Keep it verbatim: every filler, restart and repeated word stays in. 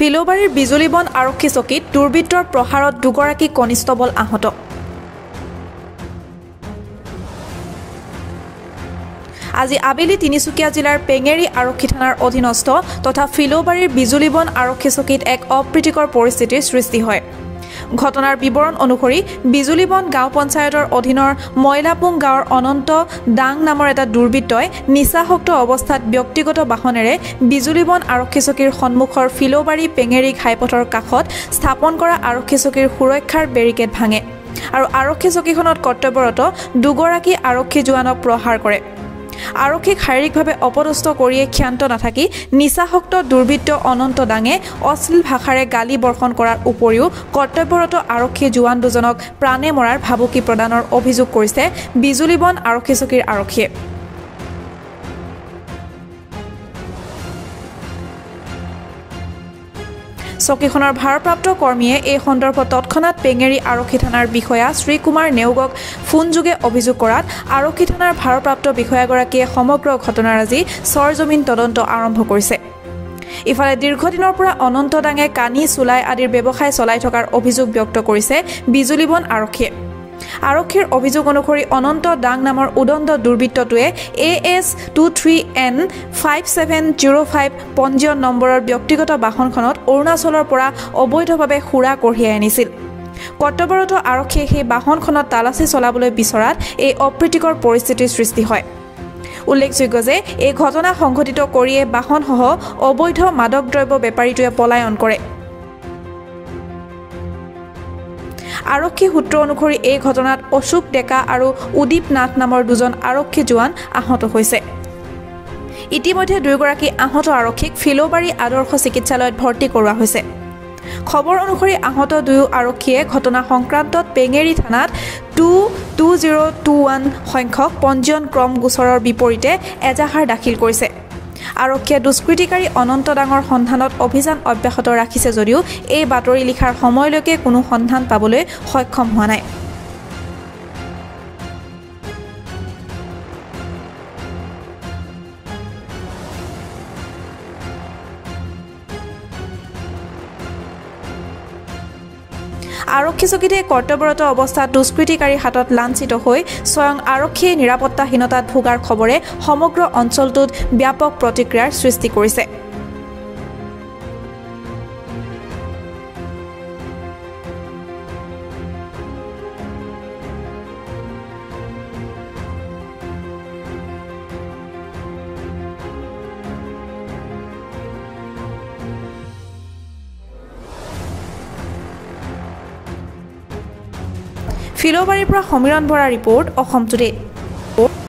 ফিলোবাৰীৰ বিজুলীবন আৰক্ষী চকীত দুৰ্বৃত্তৰ প্ৰহাৰত দুগৰাকী কনিষ্টবল আহত। আজি আবেলি তিনিচুকীয়া জিলাৰ পেঙেৰী আৰক্ষী থানাৰ অধীনস্থ তথা ফিলোবাৰীৰ বিজুলীবন আৰক্ষী চকীত এক অপ্ৰীতিকৰ পৰিস্থিতিৰ সৃষ্টি হয়। ঘটনাৰ বিৱৰণ অনুসৰি বিজুলীবন গাঁও পঞ্চায়তৰ অধীনৰ মইলাপুং গাঁৱৰ অনন্ত দাং নামৰ এটা দুৰ্বৃত্তই নিচাসক্ত অৱস্থাত ব্যক্তিগত বাহনেৰে বিজুলীবন আৰক্ষী চকীৰ সন্মুখৰ ফিলোবাৰী পেঙেৰী ঘাইপথৰ কাষত স্থাপন কৰা আৰক্ষী চকীৰ সুৰক্ষাৰ বেৰিকেড ভাঙে আৰু আৰক্ষী চকীখনত কৰ্তব্যৰত দুগৰাকী আৰক্ষী জোৱানক প্ৰহাৰ কৰে। আৰক্ষীক শাৰীৰিকভাৱে অপদস্থ কৰিয়ে ক্ষান্ত নাথাকি নিচাসক্ত দুৰ্বৃত্ত অনন্ত দাঙে অশ্লীল ভাষাৰে গালি বৰ্ষণ কৰাৰ উপৰিও কৰ্তব্যৰত আৰক্ষী জোৱান দুজনক প্ৰাণে মৰাৰ ভাবুকি প্ৰদানৰ অভিযোগ কৰিছে বিজুলীবন আৰক্ষী চকীৰ আৰক্ষীয়ে। চকীখনৰ ভাৰপ্ৰাপ্ত কৰ্মীয়ে এই সন্দৰ্ভত তৎক্ষণাত পেঙেৰী আৰক্ষী থানাৰ বিষয়া শ্ৰীকুমাৰ নেওগক ফোনযোগে অভিযোগ কৰাত আৰক্ষী থানাৰ ভাৰপ্ৰাপ্ত বিষয়াগৰাকীয়ে সমগ্ৰ ঘটনাৰাজি সৰজমিন তদন্ত আৰম্ভ কৰিছে। ইফালে দীৰ্ঘদিনৰ পৰা অনন্ত দাঙে কানি চুলাই আদিৰ ব্যৱসায় চলাই থকাৰ অভিযোগ ব্যক্ত কৰিছে বিজুলীবন আৰক্ষীয়ে। আৰক্ষীৰ অভিযোগ অনুসৰি অনন্ত দাং নামৰ উদণ্ড দুৰ্বৃত্তটোৱে A S two three N five seven zero' five পঞ্জীয়ন নম্বৰৰ ব্যক্তিগত বাহনখনত অৰুণাচলৰ পৰা অবৈধভাৱে সুৰা কঢ়িয়াই আনিছিল। কৰ্তব্যৰত আৰক্ষীয়ে সেই বাহনখনত তালাচী চলাবলৈ বিচৰাত এই অপ্ৰীতিকৰ পৰিস্থিতিৰ সৃষ্টি হয়। উল্লেখযোগ্য যে এই ঘটনা সংঘটিত কৰিয়ে বাহনসহ অবৈধ মাদক দ্ৰব্য বেপাৰীটোৱে পলায়ন কৰে। আৰক্ষী সূত্ৰ অনুসৰি এই ঘটনাত অশোক ডেকা আৰু উদীপ নাথ নামৰ দুজন আৰক্ষী জোৱান আহত হৈছে। ইতিমধ্যে দুয়োগৰাকী আহত আৰক্ষীক ফিলোবাৰী আদৰ্শ চিকিৎসালয়ত ভৰ্তি কৰোৱা হৈছে। খবৰ অনুসৰি আহত দুয়ো আৰক্ষীয়ে ঘটনা সংক্ৰান্তত পেঙেৰী থানাত two two zero' two one সংখ্যক পঞ্জীয়ন ক্ৰম গোচৰৰ বিপৰীতে এজাহাৰ দাখিল কৰিছে। আৰক্ষীয়ে দুষ্কৃতিকাৰী অনন্ত দাঙৰ সন্ধানত অভিযান অব্যাহত ৰাখিছে যদিও এই বাতৰি লিখাৰ সময়লৈকে কোনো সন্ধান পাবলৈ সক্ষম হোৱা নাই। আৰক্ষী চকীতে কৰ্তব্যৰত অৱস্থাত দুষ্কৃতিকাৰীৰ হাতত লাঞ্ছিত হৈ স্বয়ং আৰক্ষীয়ে নিৰাপত্তাহীনতাত ভোগাৰ খবৰে সমগ্ৰ অঞ্চলটোত ব্যাপক প্ৰতিক্ৰিয়াৰ সৃষ্টি কৰিছে। ফিলোবাৰীৰ পৰা সমীৰণ বৰা ৰিপৰ্ট অসম টুডে।